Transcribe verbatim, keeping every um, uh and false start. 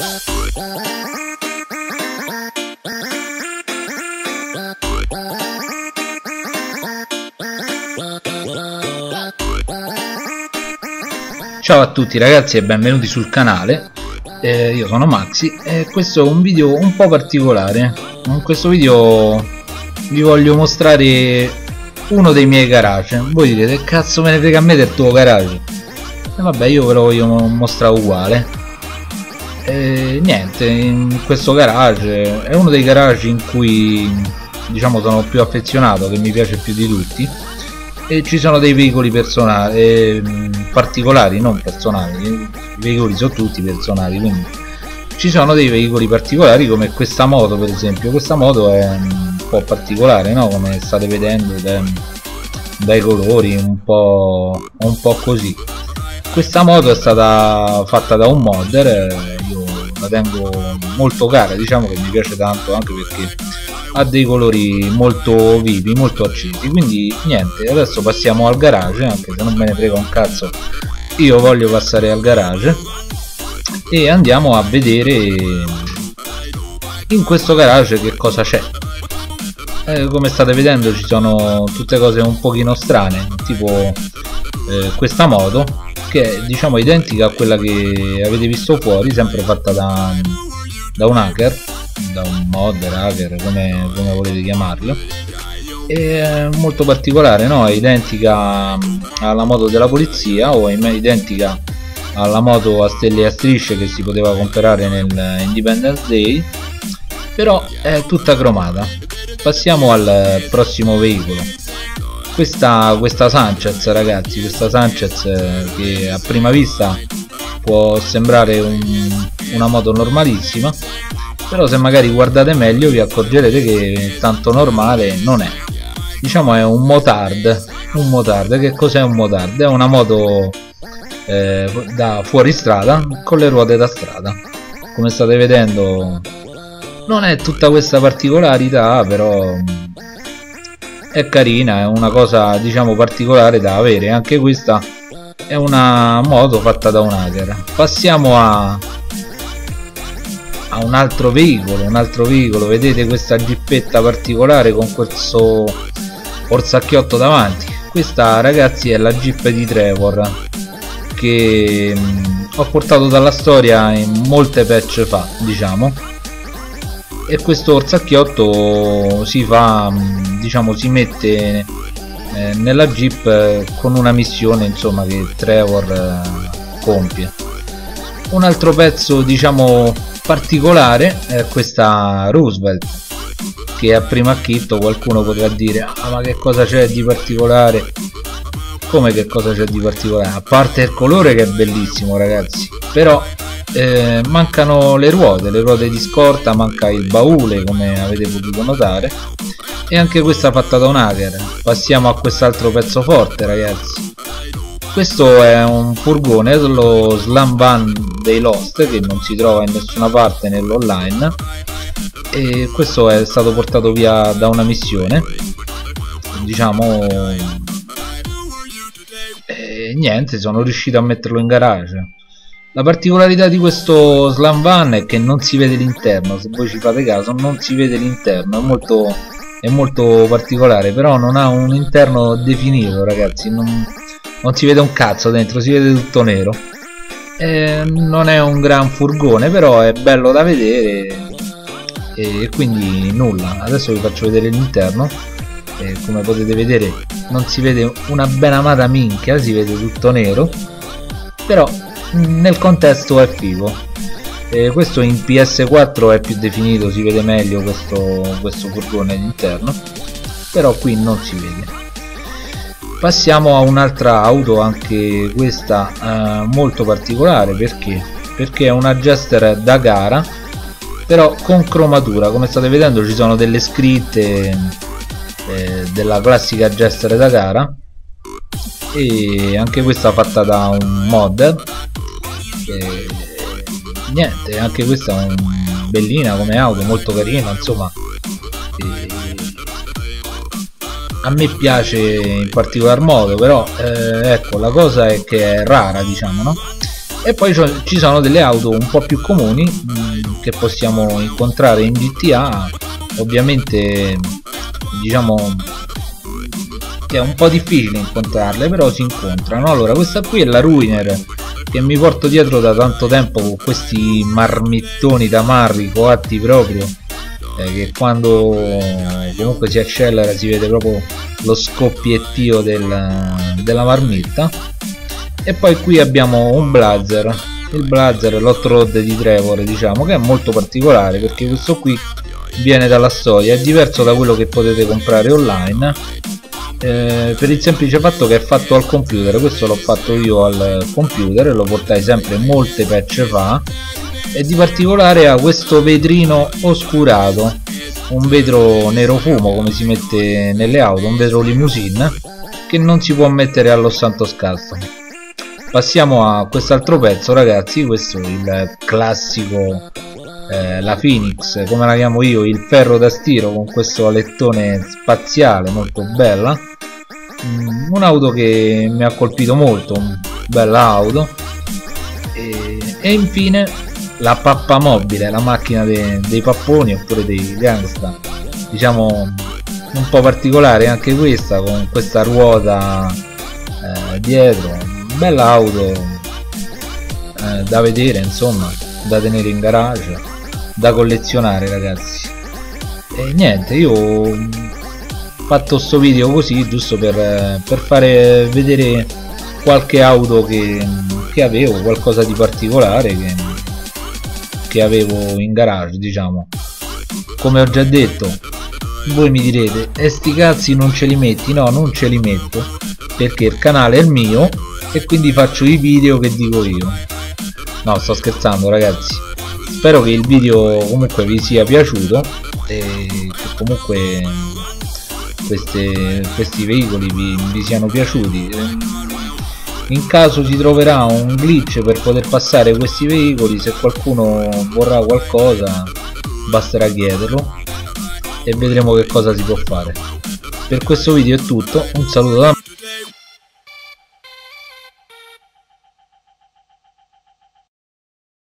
Ciao a tutti ragazzi e benvenuti sul canale. eh, Io sono Maxi e questo è un video un po' particolare. In questo video vi voglio mostrare uno dei miei garage. Voi direte: cazzo me ne frega a me del tuo garage? E vabbè, io ve lo voglio mostrare uguale. E niente, in questo garage è uno dei garage in cui diciamo sono più affezionato, che mi piace più di tutti. E ci sono dei veicoli personali, eh, particolari, non personali. I veicoli sono tutti personali, quindi ci sono dei veicoli particolari come questa moto, per esempio. Questa moto è un po' particolare, no? Come state vedendo dai, dai colori, un po', un po' così. Questa moto è stata fatta da un modder, eh, io la tengo molto cara, diciamo che mi piace tanto anche perché ha dei colori molto vivi, molto accesi. Quindi niente, adesso passiamo al garage, anche se non me ne frega un cazzo, io voglio passare al garage e andiamo a vedere in questo garage che cosa c'è. Eh, come state vedendo ci sono tutte cose un pochino strane, tipo eh, questa moto che è diciamo identica a quella che avete visto fuori, sempre fatta da, da un hacker, da un modder, hacker, come, come volete chiamarlo. È molto particolare, no? È identica alla moto della polizia, o è identica alla moto a stelle e a strisce che si poteva comprare nel Independence Day, però è tutta cromata. Passiamo al prossimo veicolo. Questa, questa Sanchez, ragazzi, questa Sanchez che a prima vista può sembrare un, una moto normalissima, però se magari guardate meglio vi accorgerete che tanto normale non è. Diciamo è un motard. Un motard, che cos'è un motard? È una moto eh, da fuoristrada con le ruote da strada. Come state vedendo non è tutta questa particolarità, però è carina, è una cosa diciamo particolare da avere. Anche questa è una moto fatta da un hacker. Passiamo a a un altro veicolo, un altro veicolo. Vedete questa gippetta particolare con questo orsacchiotto davanti? Questa, ragazzi, è la Jeep di Trevor, che mh, ho portato dalla storia in molte patch fa, diciamo. E questo orsacchiotto si fa, mh, diciamo, si mette eh, nella Jeep eh, con una missione, insomma, che Trevor eh, compie. Un altro pezzo, diciamo, particolare è questa Roosevelt, che a primo acchito qualcuno potrà dire: ah, ma che cosa c'è di particolare? Come che cosa c'è di particolare? A parte il colore, che è bellissimo, ragazzi, però eh, mancano le ruote, le ruote di scorta, manca il baule, come avete potuto notare, e anche questa fatta da un hacker. Passiamo a quest'altro pezzo forte, ragazzi. Questo è un furgone, lo Slam Van dei Lost, che non si trova in nessuna parte nell'online, e questo è stato portato via da una missione, diciamo, e niente, sono riuscito a metterlo in garage. La particolarità di questo Slam Van è che non si vede l'interno, se voi ci fate caso non si vede l'interno, è molto, è molto particolare, però non ha un interno definito, ragazzi, non... non si vede un cazzo dentro, si vede tutto nero. Eh, non è un gran furgone, però è bello da vedere, e quindi nulla. Adesso vi faccio vedere l'interno. Eh, come potete vedere non si vede una ben amata minchia, si vede tutto nero, però nel contesto è figo. Eh, questo in P S quattro è più definito, si vede meglio questo, questo furgone all'interno, però qui non si vede. Passiamo a un'altra auto, anche questa eh, molto particolare, perché? Perché è una Jester da gara, però con cromatura. Come state vedendo ci sono delle scritte eh, della classica Jester da gara, e anche questa fatta da un modder. E niente, anche questa è un bellina come auto, molto carina, insomma. E a me piace in particolar modo, però eh, ecco, la cosa è che è rara, diciamo, no? E poi ci sono delle auto un po' più comuni mh, che possiamo incontrare in G T A. Ovviamente diciamo che è un po' difficile incontrarle, però si incontrano. Allora, questa qui è la Ruiner, che mi porto dietro da tanto tempo, con questi marmittoni tamarri coatti proprio, eh, che quando comunque si accelera si vede proprio lo scoppiettio del, della marmitta. E poi qui abbiamo un Blazer, il Blazer, l'hot rod di Trevor, diciamo, che è molto particolare perché questo qui viene dalla storia, è diverso da quello che potete comprare online, eh, per il semplice fatto che è fatto al computer. Questo l'ho fatto io al computer, lo portai sempre molte patch fa, e di particolare ha questo vetrino oscurato, un vetro nero fumo come si mette nelle auto, un vetro limousine che non si può mettere allo Santos Custom. Passiamo a quest'altro pezzo, ragazzi. Questo è il classico, eh, la Phoenix, come la chiamo io, il ferro da stiro, con questo alettone spaziale, molto bella. Mm, un'auto che mi ha colpito molto, bella auto. E, e infine la pappa mobile, la macchina de, dei papponi oppure dei gangsta, diciamo un po' particolare anche questa, con questa ruota eh, dietro. Bella auto, eh, da vedere, insomma, da tenere in garage, da collezionare, ragazzi. E niente, io ho fatto sto video così giusto per, per fare vedere qualche auto che, che avevo, qualcosa di particolare che, che avevo in garage, diciamo. Come ho già detto, voi mi direte, e sti cazzi non ce li metti? No, non ce li metto, perché il canale è il mio e quindi faccio i video che dico io. No, sto scherzando, ragazzi. Spero che il video comunque vi sia piaciuto e che comunque queste, questi veicoli vi, vi siano piaciuti. In caso si troverà un glitch per poter passare questi veicoli, se qualcuno vorrà qualcosa basterà chiederlo e vedremo che cosa si può fare. Per questo video è tutto, un saluto da me.